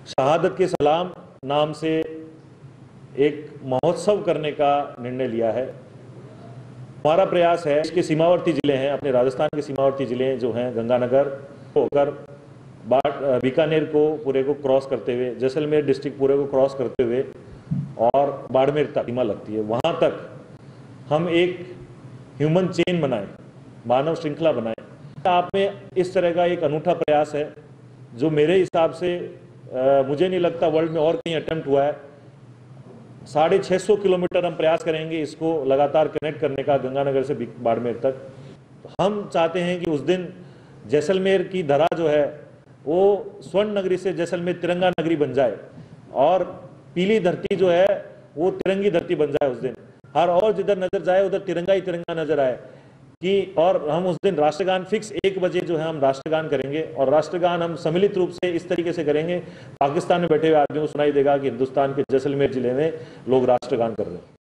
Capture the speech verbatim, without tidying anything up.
शहादत के सलाम नाम से एक महोत्सव करने का निर्णय लिया है। हमारा प्रयास है, इसके सीमावर्ती जिले हैं, अपने राजस्थान के सीमावर्ती जिले जो हैं गंगानगर होकर बीकानेर को पूरे को क्रॉस करते हुए, जैसलमेर डिस्ट्रिक्ट पूरे को क्रॉस करते हुए और बाड़मेर तक सीमा लगती है, वहाँ तक हम एक ह्यूमन चेन बनाएं, मानव श्रृंखला बनाएं। आप में इस तरह का एक अनूठा प्रयास है जो मेरे हिसाब से आ, मुझे नहीं लगता वर्ल्ड में और कहीं अटेम्प्ट हुआ है। साढ़े छः सौ किलोमीटर हम प्रयास करेंगे इसको लगातार कनेक्ट करने का गंगानगर से बाड़मेर तक। हम चाहते हैं कि उस दिन जैसलमेर की धरा जो है वो स्वर्ण नगरी से जैसलमेर तिरंगा नगरी बन जाए और पीली धरती जो है वो तिरंगी धरती बन जाए उस दिन। हर और जिधर नजर जाए उधर तिरंगा ही तिरंगा नजर आए कि और हम उस दिन राष्ट्रगान फिक्स एक बजे जो है हम राष्ट्रगान करेंगे और राष्ट्रगान हम सम्मिलित रूप से इस तरीके से करेंगे, पाकिस्तान में बैठे हुए आदमियों को सुनाई देगा कि हिंदुस्तान के जैसलमेर जिले में लोग राष्ट्रगान कर रहे हैं।